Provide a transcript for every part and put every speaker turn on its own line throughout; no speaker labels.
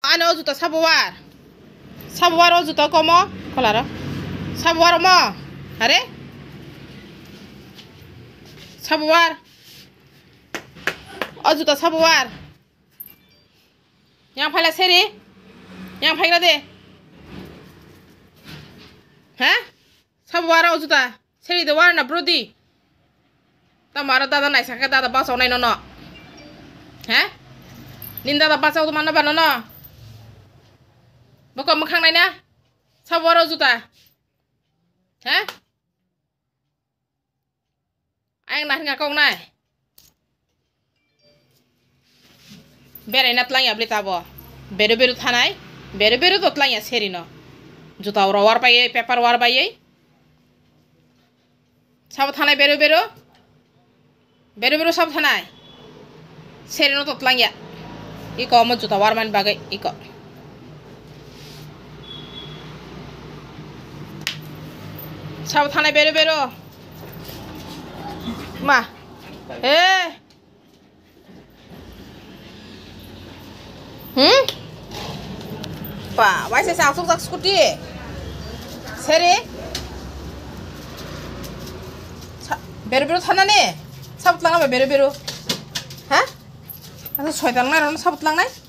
Ano juta sabuar o juta komo kolara sabuar mo are sabuar o juta sabuar yang phala seri yang phagra de ha sabuar o juta seri de war na brodi tamara dada nai saka dada basau nai no ha ninda da basau to manna bano no boko mokhang nai na sabuar o juta ha ang nah ngakong nai berai natlang ya beli tabo beru thanai beru totlang ya seri no juta ora war paye paper war paye sab thanai beru sab thanai seri no totlang ya iko mo juta war man bagai iko sab thanai beru ma pa why se sang suk scooty seri beru thanane sabut lang na beru ha asa soitan nai ron sabut lang nai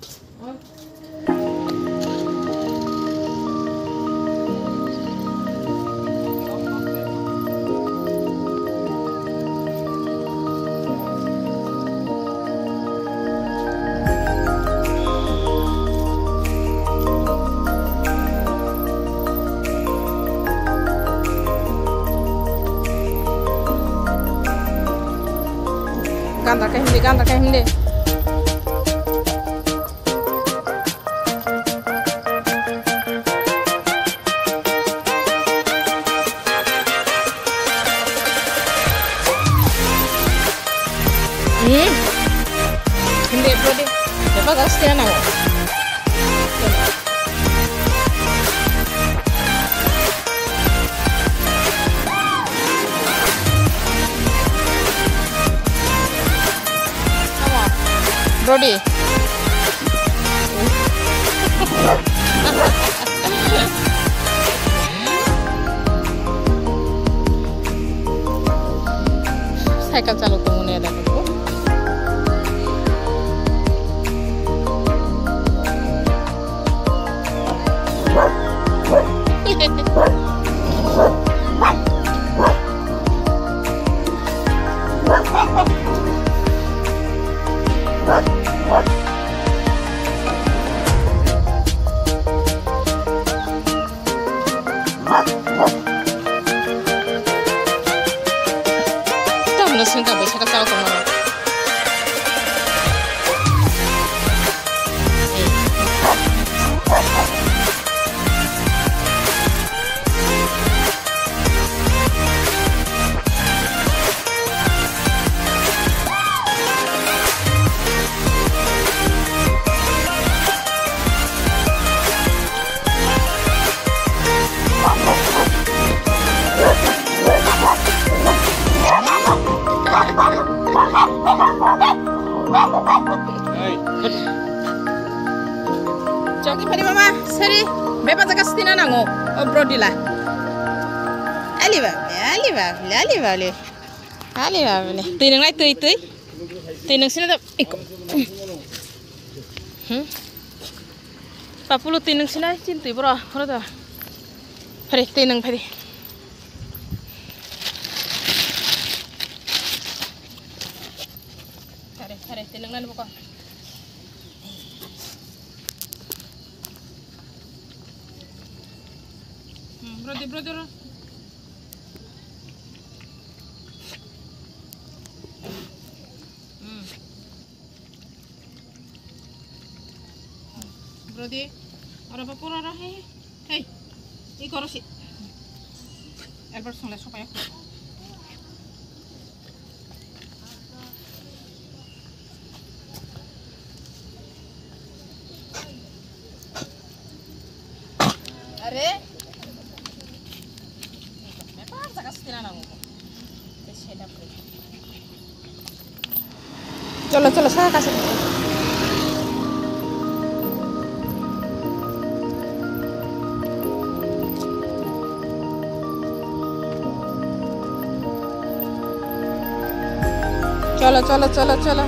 Gantar ke hindi hindi pwede dapat asli na mo Brody cycle चालू तो मुने ada ko singka bisa kasal ko mo Joki pari mama seri beba jaga stina nango Brody la ali bable tui nang lai tui nang sina da iko papulu tui nang sina cintui bro ora da pari tui nang pari Kare tui nang nan boko Brody Brody ora pa pura hey I koro si Albert son la sopa ya are चलो चलो saya kasih चलो चलो चलो चलो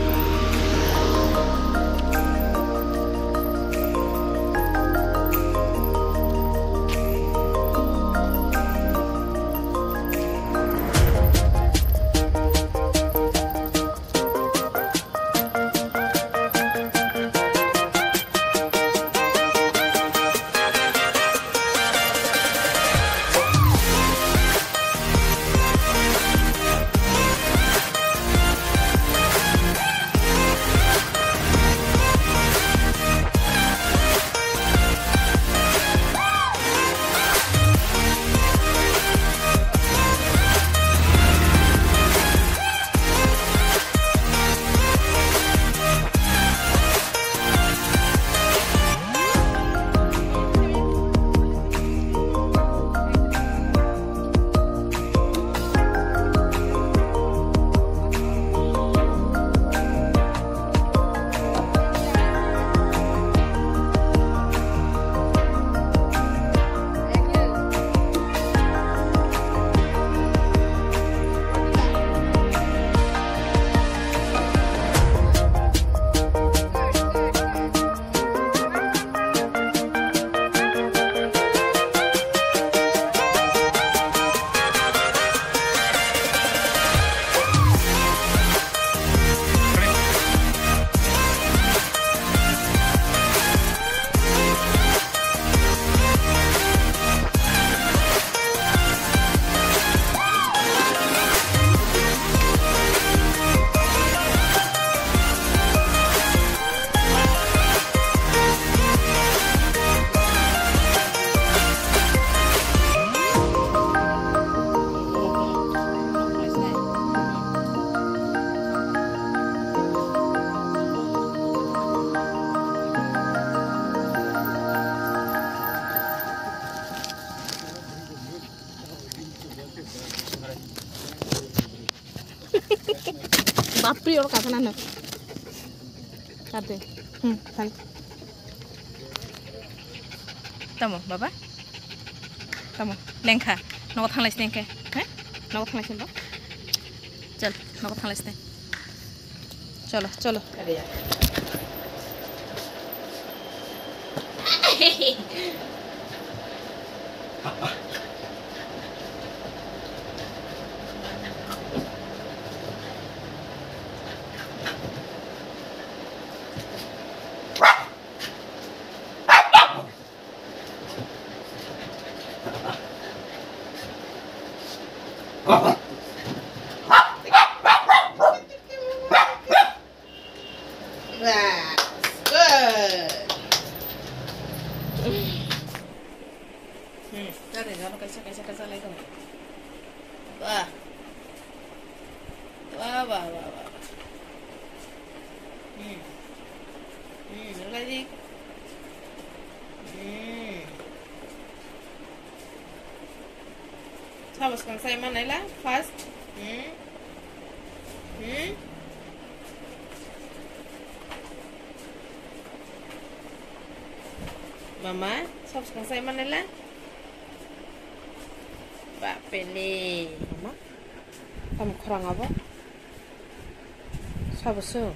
बापरे और काफना न काटे थाल तमो बाबा तमो लेंखा नगो थांलायस नेंखे हैं नगो थांलायस बा चल नगो थांलायस ने चलो चलो कैसा लेगा वाह वाह वाह वाह वाह lagi Tapos kung sa iman nila fast Mama tapos kung sa iman nila Ba pili Mama kamu kurang apa Sabso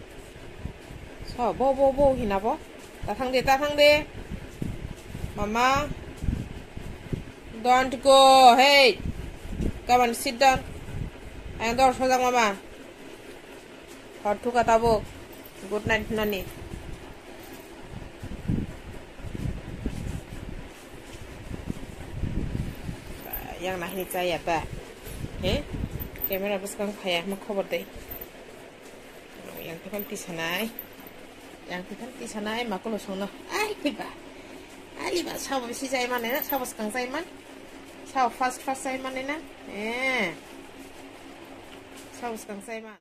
bo hinabo tatang de Mama don't go hey come on sit down and door sojang mama hartu katabo good night nani yang nahni saya ta camera buskan khaya ma khobor dei yang tepanti sanai makulo sono ai piba ali ba sawo si jai man na sawo skang jai man sawo fast jai man na sawo skang jai man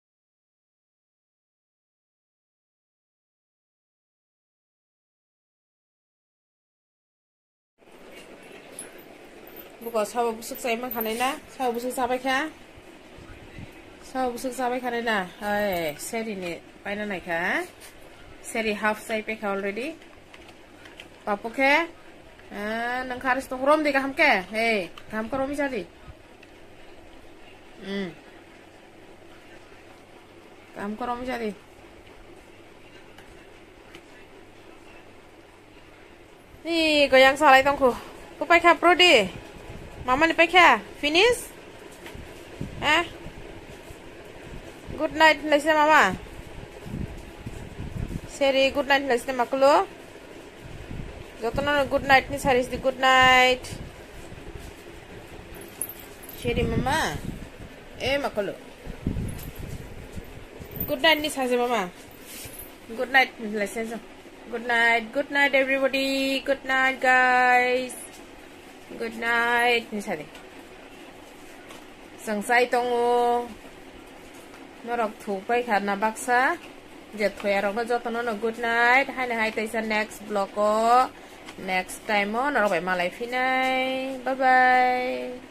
buko sawo busuk jai man khanai na sawo busuk jabai kha sawo busuk jabai khanai na ai seri ni paina nai kha Seri half say pack already. Papu ke? Nang harus tong rom di kaham ke? Hey, kaham ko romi jadi. Kamu korong jadi. Nih, goyang salai tongku. Ku pakai pro di. Mama ni pakai. Finish? Good night nasi mama. Seri good night nasi maklo. Jotono good night ni saris di good night. Seri mama. Maklo. Good night ni saris mama. Good night nasi. Good night everybody. Good night guys. Good night ni saris. Sangsai tongo. Norok thuk pai khana baksa je thoya rok no jotono no good night hai taisa next vlog o next time o norok bai malai finai bye bye.